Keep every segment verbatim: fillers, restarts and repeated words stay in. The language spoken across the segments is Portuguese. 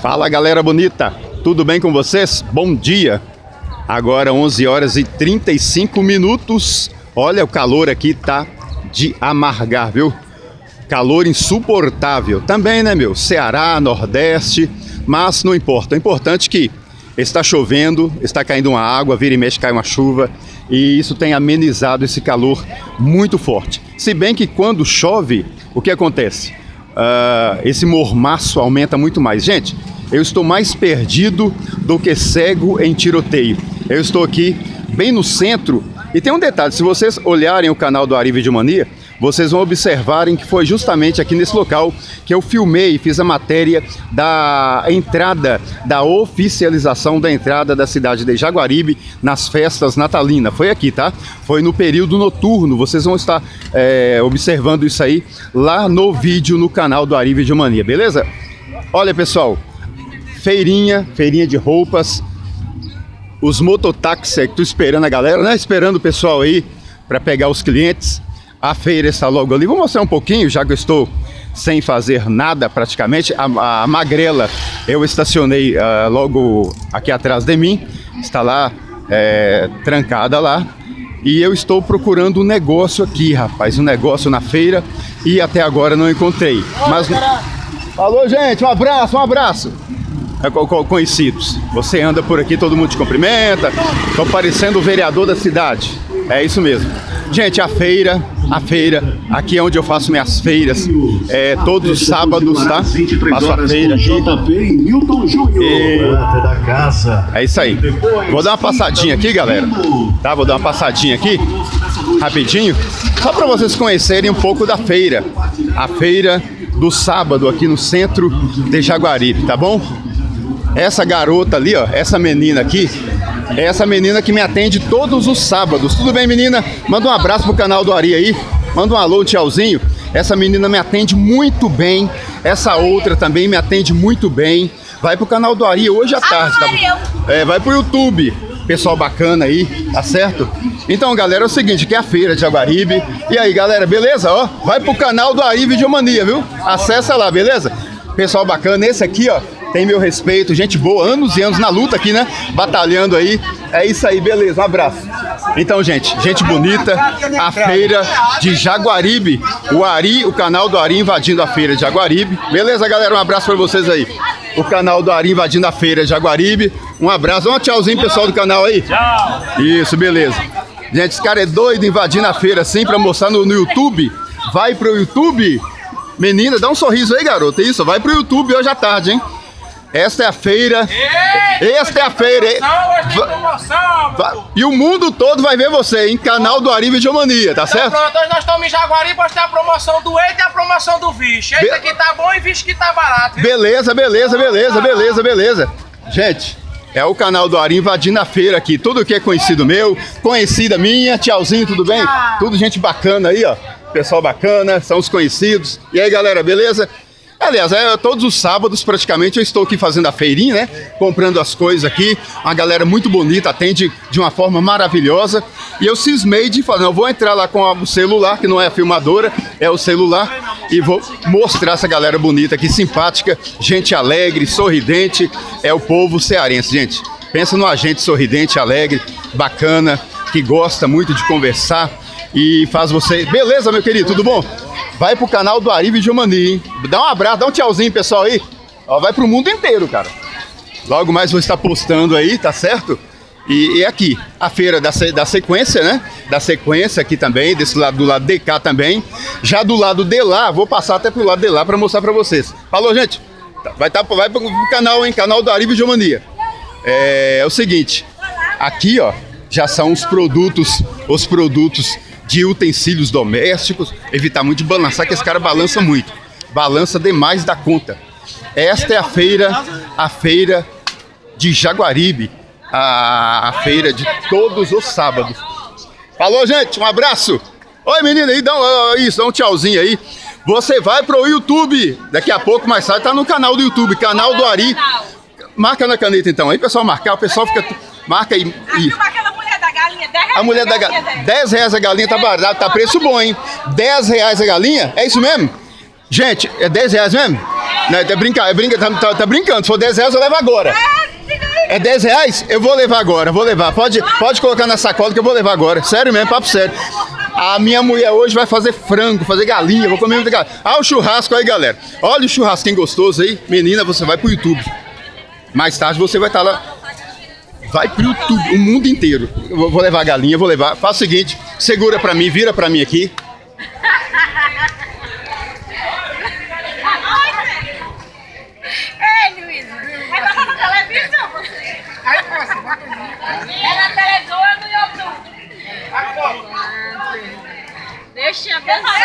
Fala galera bonita, tudo bem com vocês? Bom dia! Agora onze horas e trinta e cinco minutos. Olha, o calor aqui tá de amargar, viu? Calor insuportável também, né, meu? Ceará, Nordeste, mas não importa. O importante é que está chovendo, está caindo uma água, vira e mexe cai uma chuva, e isso tem amenizado esse calor muito forte. Se bem que quando chove, o que acontece? Uh, esse mormaço aumenta muito mais. Gente, eu estou mais perdido do que cego em tiroteio. Eu estou aqui bem no centro. E tem um detalhe, se vocês olharem o canal do Ari Videomania, vocês vão observarem que foi justamente aqui nesse local que eu filmei e fiz a matéria da entrada, da oficialização da entrada da cidade de Jaguaribe nas festas natalinas. Foi aqui, tá? Foi no período noturno, vocês vão estar é, observando isso aí lá no vídeo no canal do Ari Videomania, beleza? Olha pessoal, feirinha, feirinha de roupas, os mototáxis que estão esperando a galera, né? Esperando o pessoal aí para pegar os clientes. A feira está logo ali. Vou mostrar um pouquinho, já que eu estou sem fazer nada praticamente. A, a magrela eu estacionei uh, logo aqui atrás de mim. Está lá, é, trancada lá. E eu estou procurando um negócio aqui, rapaz. Um negócio na feira. E até agora não encontrei. Mas... Falou, gente. Um abraço, um abraço. É, conhecidos. Você anda por aqui, todo mundo te cumprimenta. Estou parecendo o vereador da cidade. É isso mesmo. Gente, a feira, a feira, aqui é onde eu faço minhas feiras, é, todos os sábados, tá? Faço a feira aqui. E... É isso aí. Vou dar uma passadinha aqui, galera. Tá? Vou dar uma passadinha aqui, rapidinho, só para vocês conhecerem um pouco da feira. A feira do sábado aqui no centro de Jaguaribe, tá bom? Essa garota ali, ó, essa menina aqui, é essa menina que me atende todos os sábados. Tudo bem, menina? Manda um abraço pro canal do Ari aí. Manda um alô, um tchauzinho. Essa menina me atende muito bem. Essa outra também me atende muito bem. Vai pro canal do Ari hoje à tarde, tá? É, vai pro YouTube. Pessoal bacana aí, tá certo? Então, galera, é o seguinte, aqui é a feira de Jaguaribe. E aí, galera, beleza? Ó, vai pro canal do Ari Videomania, viu? Acessa lá, beleza? Pessoal bacana, esse aqui, ó, tem meu respeito, gente boa, anos e anos na luta aqui, né? Batalhando aí. É isso aí, beleza, um abraço. Então, gente, gente bonita, a feira de Jaguaribe. O Ari, o canal do Ari invadindo a feira de Jaguaribe. Beleza, galera? Um abraço pra vocês aí. O canal do Ari invadindo a feira de Jaguaribe. Um abraço, um tchauzinho, pessoal do canal aí. Tchau. Isso, beleza. Gente, esse cara é doido invadindo a feira assim pra mostrar no, no YouTube. Vai pro YouTube. Menina, dá um sorriso aí, garota. Isso, vai pro YouTube hoje à tarde, hein? Esta é a feira. Ei, Esta é a feira. E o mundo todo vai ver você, hein? Canal do Ari Videomania, tá certo? Pronto, hoje nós estamos em Jaguaribe, hoje tem a promoção do eito e a promoção do vixe. Eita que tá bom e vixe que tá barato, viu? Beleza, beleza, beleza, beleza, beleza. Gente, é o canal do Ari invadindo a feira aqui. Tudo que é conhecido meu, conhecida minha. Tchauzinho, tudo bem? Tudo gente bacana aí, ó. Pessoal bacana, são os conhecidos. E aí, galera, beleza? Aliás, é, todos os sábados praticamente eu estou aqui fazendo a feirinha, né? Comprando as coisas aqui. Uma galera muito bonita, atende de uma forma maravilhosa. E eu cismei de falar, não, eu vou entrar lá com o celular, que não é a filmadora, é o celular. E vou mostrar essa galera bonita aqui, simpática, gente alegre, sorridente. É o povo cearense, gente. Pensa num agente sorridente, alegre, bacana, que gosta muito de conversar e faz você... Beleza, meu querido, tudo bom? Vai pro canal do Ari Videomania, hein? Dá um abraço, dá um tchauzinho, pessoal, aí. Ó, vai pro mundo inteiro, cara. Logo mais vou estar postando aí, tá certo? E, e aqui, a feira da, da sequência, né? Da sequência aqui também, desse lado, do lado de cá também. Já do lado de lá, vou passar até pro lado de lá pra mostrar pra vocês. Falou, gente? Vai, tá, vai pro canal, hein? Canal do Ari Videomania. É, é o seguinte, aqui, ó, já são os produtos, os produtos... de utensílios domésticos, evitar muito de balançar, que esse cara balança muito, balança demais da conta. Esta é a feira, a feira de Jaguaribe, a, a feira de todos os sábados. Falou, gente, um abraço. Oi, menina, aí, dá um, isso, dá um tchauzinho aí. Você vai pro YouTube, daqui a pouco mais tarde tá no canal do YouTube, canal do Ari. Marca na caneta então, aí pessoal marcar, o pessoal fica, marca aí. E... A mulher da galinha, dez reais a galinha, tá barato, tá preço bom, hein? dez reais a galinha? É isso mesmo? Gente, é dez reais mesmo? Não, tá brincando, é brinca, tá, tá, tá brincando. Se for dez reais, eu levo agora. É dez reais? Eu vou levar agora, vou levar. Pode, pode colocar na sacola que eu vou levar agora. Sério mesmo, papo sério. A minha mulher hoje vai fazer frango, fazer galinha, vou comer muita galinha. Ah, o churrasco aí, galera. Olha o churrasquinho gostoso aí. Menina, você vai pro YouTube. Mais tarde você vai estar lá. Vai pro YouTube, o mundo inteiro. Eu vou levar a galinha, vou levar. Faz o seguinte, segura pra mim, vira pra mim aqui. Ei, Luiz, vai passar na televisão você. Aí passa, bota aí. É na televisão ou no YouTube? Deixa eu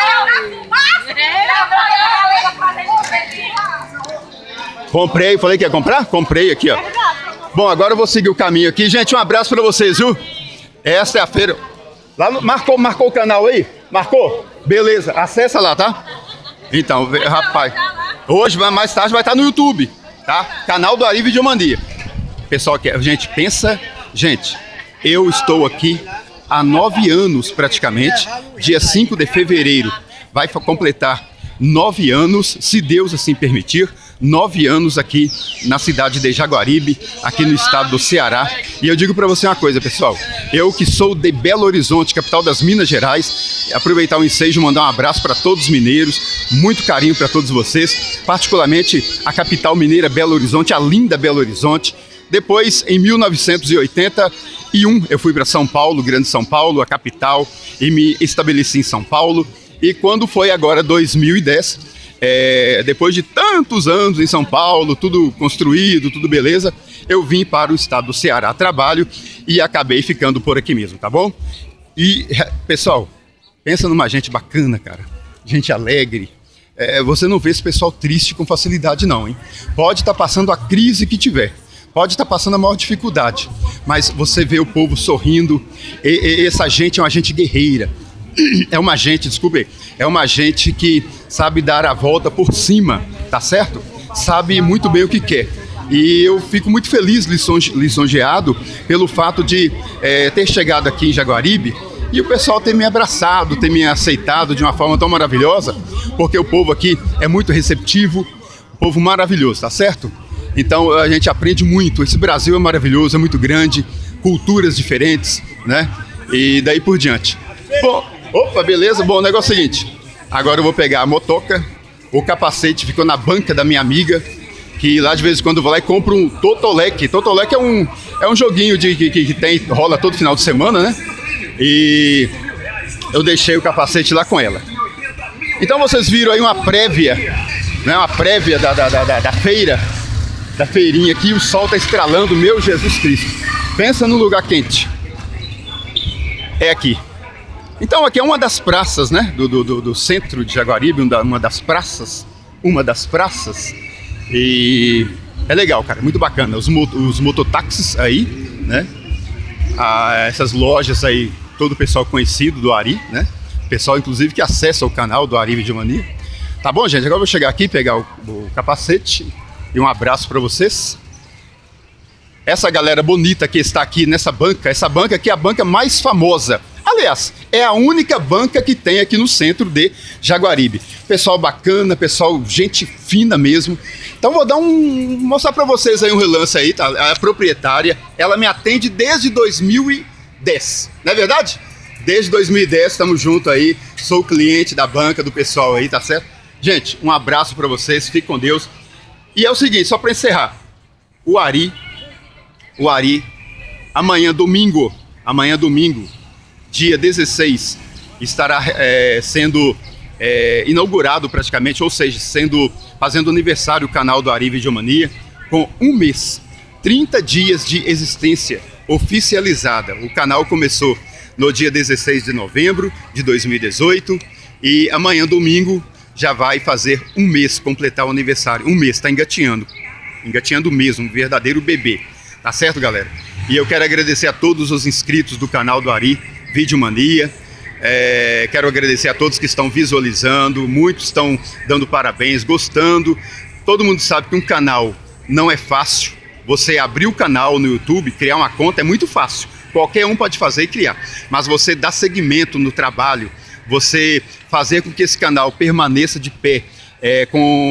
ver. Comprei, falei que ia comprar? Comprei aqui, ó. Bom, agora eu vou seguir o caminho aqui. Gente, um abraço pra vocês, viu? Esta é a feira. Lá no... marcou, marcou o canal aí? Marcou? Beleza, acessa lá, tá? Então, rapaz, hoje, mais tarde, vai estar no YouTube, tá? Canal do Ari Videomania. Pessoal, que gente, pensa... Gente, eu estou aqui há nove anos, praticamente. Dia cinco de fevereiro vai completar nove anos, se Deus assim permitir. Nove anos aqui na cidade de Jaguaribe, aqui no estado do Ceará. E eu digo para você uma coisa, pessoal. Eu que sou de Belo Horizonte, capital das Minas Gerais, aproveitar o ensejo, mandar um abraço para todos os mineiros, muito carinho para todos vocês, particularmente a capital mineira Belo Horizonte, a linda Belo Horizonte. Depois, em mil novecentos e oitenta e um, eu fui para São Paulo, Grande São Paulo, a capital, e me estabeleci em São Paulo. E quando foi agora dois mil e dez... É, depois de tantos anos em São Paulo, tudo construído, tudo beleza, eu vim para o estado do Ceará a trabalho e acabei ficando por aqui mesmo, tá bom? E, pessoal, pensa numa gente bacana, cara, gente alegre. É, você não vê esse pessoal triste com facilidade não, hein? Pode estar passando a crise que tiver, pode estar passando a maior dificuldade, mas você vê o povo sorrindo, e, e, essa gente é uma gente guerreira. É uma gente, desculpe, é uma gente que sabe dar a volta por cima, tá certo? Sabe muito bem o que quer. E eu fico muito feliz, lisonjeado, pelo fato de é, ter chegado aqui em Jaguaribe e o pessoal ter me abraçado, ter me aceitado de uma forma tão maravilhosa, porque o povo aqui é muito receptivo, um povo maravilhoso, tá certo? Então a gente aprende muito, esse Brasil é maravilhoso, é muito grande, culturas diferentes, né? E daí por diante. Bom, opa, beleza? Bom, o negócio é o seguinte, agora eu vou pegar a motoca, o capacete ficou na banca da minha amiga, que lá de vez em quando eu vou lá e compro um Totolec. Totolec é um, é um joguinho de, que, que tem, rola todo final de semana, né? E eu deixei o capacete lá com ela. Então vocês viram aí uma prévia, né? Uma prévia da, da, da, da feira, da feirinha aqui, o sol tá estralando, meu Jesus Cristo. Pensa num lugar quente. É aqui. Então aqui é uma das praças, né, do, do, do centro de Jaguaribe, uma das praças, uma das praças, e é legal, cara, muito bacana, os, os mototáxis aí, né, ah, essas lojas aí, todo o pessoal conhecido do Ari, né, pessoal inclusive que acessa o canal do Ari Videomania. Tá bom, gente, agora eu vou chegar aqui, pegar o, o capacete e um abraço para vocês. Essa galera bonita que está aqui nessa banca, essa banca aqui é a banca mais famosa. Aliás, é a única banca que tem aqui no centro de Jaguaribe. Pessoal bacana, pessoal, gente fina mesmo. Então vou dar um... mostrar para vocês aí um relance aí, tá? A proprietária, ela me atende desde dois mil e dez, não é verdade? Desde dois mil e dez, estamos juntos aí, sou cliente da banca, do pessoal aí, tá certo? Gente, um abraço para vocês, fique com Deus. E é o seguinte, só para encerrar, o Ari, o Ari, amanhã domingo, amanhã domingo, dia dezesseis, estará é, sendo é, inaugurado praticamente, ou seja, sendo, fazendo aniversário o canal do Ari Videomania, com um mês, trinta dias de existência oficializada. O canal começou no dia dezesseis de novembro de dois mil e dezoito e amanhã, domingo, já vai fazer um mês, completar o aniversário. Um mês, tá engatinhando, engatinhando mesmo, um verdadeiro bebê. Tá certo, galera? E eu quero agradecer a todos os inscritos do canal do Ari Videomania. É, quero agradecer a todos que estão visualizando, muitos estão dando parabéns, gostando. Todo mundo sabe que um canal não é fácil. Você abrir o canal no YouTube, criar uma conta é muito fácil. Qualquer um pode fazer e criar. Mas você dar seguimento no trabalho, você fazer com que esse canal permaneça de pé, é, com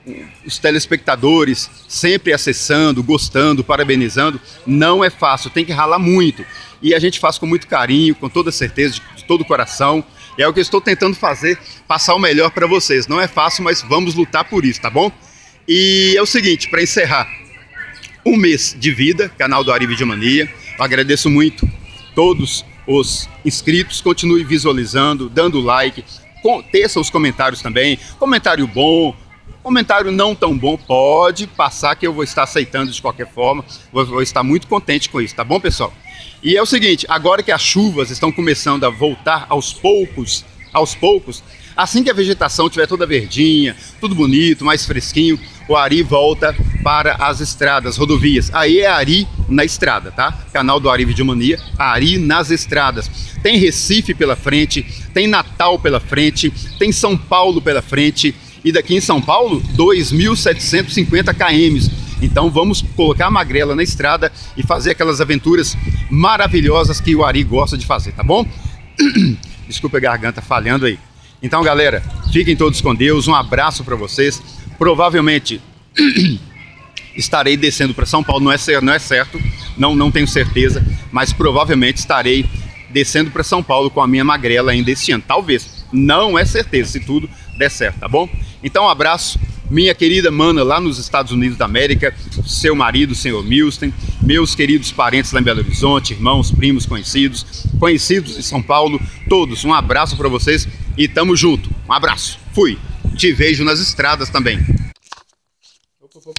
os telespectadores sempre acessando, gostando, parabenizando. Não é fácil, tem que ralar muito. E a gente faz com muito carinho, com toda certeza, de, de todo o coração. E é o que eu estou tentando fazer, passar o melhor para vocês. Não é fácil, mas vamos lutar por isso, tá bom? E é o seguinte, para encerrar, um mês de vida, canal do Ari Videomania. Eu agradeço muito todos os inscritos, continue visualizando, dando like, teça os comentários também, comentário bom, comentário não tão bom, pode passar que eu vou estar aceitando de qualquer forma, vou, vou estar muito contente com isso, tá bom, pessoal? E é o seguinte, agora que as chuvas estão começando a voltar aos poucos, aos poucos, assim que a vegetação estiver toda verdinha, tudo bonito, mais fresquinho, o Ari volta para as estradas, rodovias. Aí é Ari na estrada, tá? Canal do Ari Videomania, Ari nas estradas. Tem Recife pela frente, tem Natal pela frente, tem São Paulo pela frente. E daqui em São Paulo, dois mil setecentos e cinquenta quilômetros. Então vamos colocar a magrela na estrada e fazer aquelas aventuras maravilhosas que o Ari gosta de fazer, tá bom? Desculpa a garganta falhando aí. Então, galera, fiquem todos com Deus, um abraço para vocês. Provavelmente estarei descendo para São Paulo, não é certo, não, é certo não, não tenho certeza, mas provavelmente estarei descendo para São Paulo com a minha magrela ainda este ano. Talvez, não é certeza, se tudo der certo, tá bom? Então, um abraço, minha querida mana lá nos Estados Unidos da América, seu marido, senhor Milsten, meus queridos parentes lá em Belo Horizonte, irmãos, primos, conhecidos, conhecidos em São Paulo, todos, um abraço para vocês e tamo junto. Um abraço, fui, te vejo nas estradas também.